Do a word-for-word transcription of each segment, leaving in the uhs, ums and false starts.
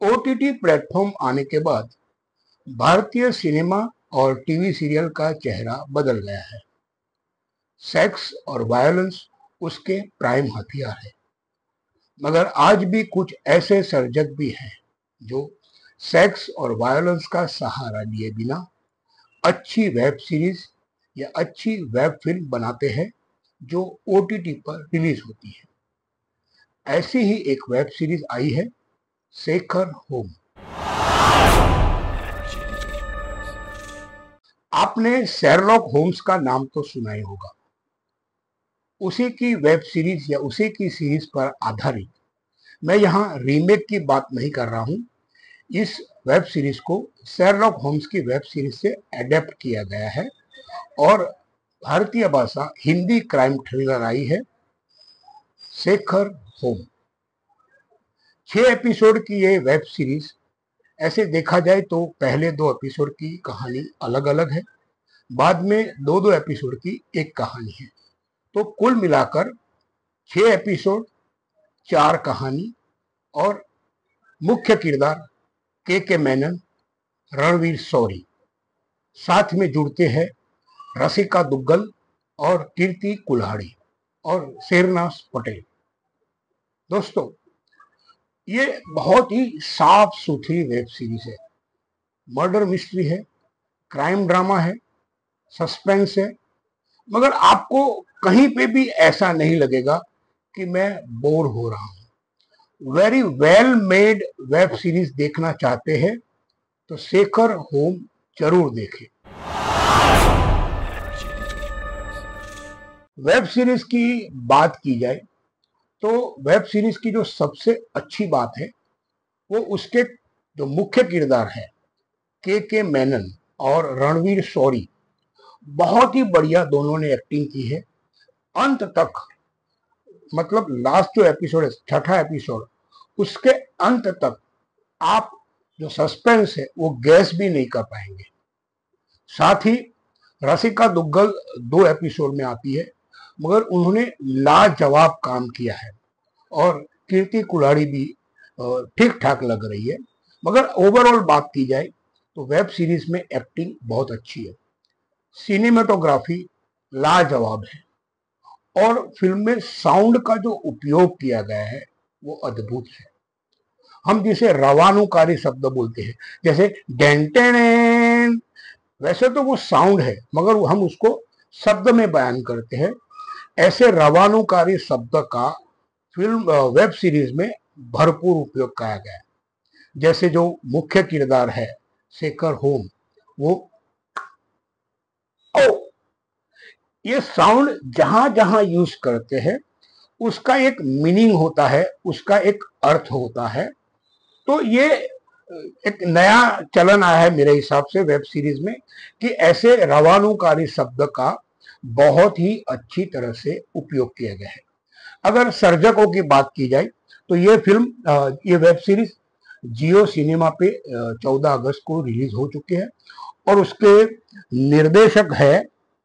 OTT platform आने के बाद भारतीय सिनेमा और टीवी सीरियल का चेहरा बदल गया है। सेक्स और वायलेंस उसके प्राइम हथियार है, मगर आज भी कुछ ऐसे सर्जक भी हैं जो सेक्स और वायलेंस का सहारा लिए बिना अच्छी वेब सीरीज या अच्छी वेब फिल्म बनाते हैं जो ओटीटी पर रिलीज होती है। ऐसी ही एक वेब सीरीज आई है, शेखर होम। आपने शेरलॉक होम्स का नाम तो सुना ही होगा। उसी की वेब सीरीज या उसी की सीरीज पर आधारित, मैं यहाँ रीमेक की बात नहीं कर रहा हूँ। इस वेब सीरीज को शेरलॉक होम्स की वेब सीरीज से एडेप्ट किया गया है और भारतीय भाषा हिंदी क्राइम थ्रिलर आई है, शेखर होम। छह एपिसोड की ये वेब सीरीज, ऐसे देखा जाए तो पहले दो एपिसोड की कहानी अलग अलग है, बाद में दो दो एपिसोड की एक कहानी है। तो कुल मिलाकर छह एपिसोड, चार कहानी और मुख्य किरदार के के मेनन, रणवीर शौरी, साथ में जुड़ते हैं रसिका दुग्गल और कीर्ति कुल्हाड़ी और शेरनाज पटेल। दोस्तों, ये बहुत ही साफ सुथरी वेब सीरीज है। मर्डर मिस्ट्री है, क्राइम ड्रामा है, सस्पेंस है, मगर आपको कहीं पे भी ऐसा नहीं लगेगा कि मैं बोर हो रहा हूं। Very well made web series देखना चाहते हैं तो शेखर होम जरूर देखें। वेब सीरीज की बात की जाए तो वेब सीरीज की जो सबसे अच्छी बात है वो उसके जो मुख्य किरदार है के के मेनन और रणवीर शौरी, बहुत ही बढ़िया दोनों ने एक्टिंग की है। अंत तक, मतलब लास्ट जो एपिसोड है, छठा एपिसोड, उसके अंत तक आप जो सस्पेंस है वो गैस भी नहीं कर पाएंगे। साथ ही रसिका दुग्गल दो एपिसोड में आती है, मगर उन्होंने लाजवाब काम किया है और कीर्ति कुल्हाड़ी भी ठीक ठाक लग रही है। मगर ओवरऑल बात की जाए तो वेब सीरीज में एक्टिंग बहुत अच्छी है, सिनेमेटोग्राफी लाजवाब है और फिल्म में साउंड का जो उपयोग किया गया है वो अद्भुत है। हम जिसे रवानुकारी शब्द बोलते हैं, जैसे डेंटेन, वैसे तो वो साउंड है मगर हम उसको शब्द में बयान करते हैं। ऐसे रवानुकारी शब्द का फिल्म वेब सीरीज में भरपूर उपयोग किया गया है। जैसे जो मुख्य किरदार है शेखर होम, वो ओ, ये साउंड जहां जहां यूज करते हैं उसका एक मीनिंग होता है, उसका एक अर्थ होता है। तो ये एक नया चलन आया है मेरे हिसाब से वेब सीरीज में कि ऐसे रवानुकारी शब्द का बहुत ही अच्छी तरह से उपयोग किया गया है। अगर सर्जकों की बात की जाए तो ये फिल्म, ये वेब सीरीज जियो सिनेमा पे चौदह अगस्त को रिलीज हो चुके हैं और उसके निर्देशक है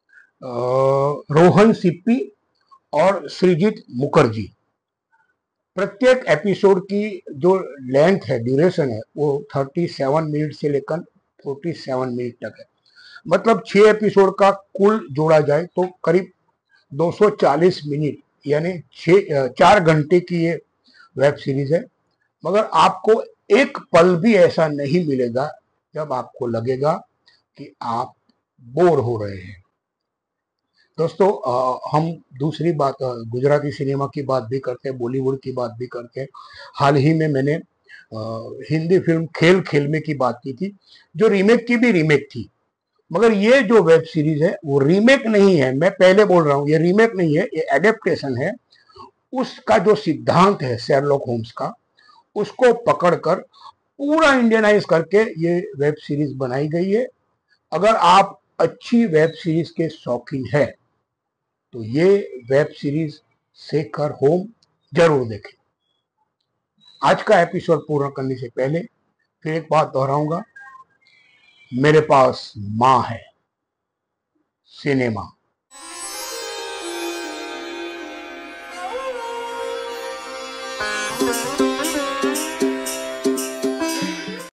रोहन सिप्पी और सृजित मुखर्जी। प्रत्येक एपिसोड की जो लेंथ है, ड्यूरेशन है, वो सैंतीस मिनट से लेकर सैंतालीस मिनट तक है। मतलब छह एपिसोड का कुल जोड़ा जाए तो करीब दो सौ चालीस मिनट, यानी छह चार घंटे की ये वेब सीरीज है। मगर आपको एक पल भी ऐसा नहीं मिलेगा जब आपको लगेगा कि आप बोर हो रहे हैं। दोस्तों, आ, हम दूसरी बात, गुजराती सिनेमा की बात भी करते हैं, बॉलीवुड की बात भी करते हैं। हाल ही में मैंने आ, हिंदी फिल्म खेल खेल में की बात की थी, जो रीमेक की भी रीमेक थी। मगर ये जो वेब सीरीज है वो रीमेक नहीं है, मैं पहले बोल रहा हूँ, ये रीमेक नहीं है, ये एडेप्टेशन है। उसका जो सिद्धांत है शेरलॉक होम्स का, उसको पकड़कर पूरा इंडियनाइज करके ये वेब सीरीज बनाई गई है। अगर आप अच्छी वेब सीरीज के शौकीन है तो ये वेब सीरीज शेखर होम जरूर देखें। आज का एपिसोड पूरा करने से पहले फिर एक बात दोहराऊंगा, मेरे पास माँ है, सिनेमा।